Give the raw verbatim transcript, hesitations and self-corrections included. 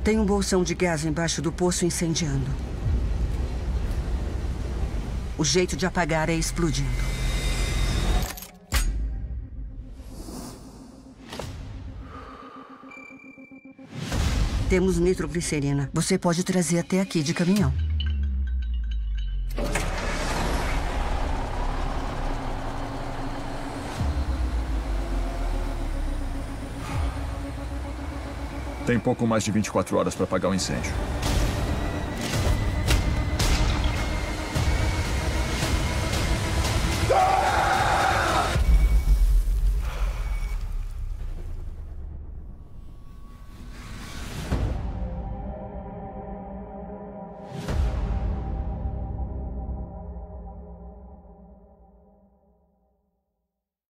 Tem um bolsão de gás embaixo do poço incendiando. O jeito de apagar é explodindo. Temos nitroglicerina. Você pode trazer até aqui de caminhão. Tem pouco mais de vinte e quatro horas para apagar o incêndio.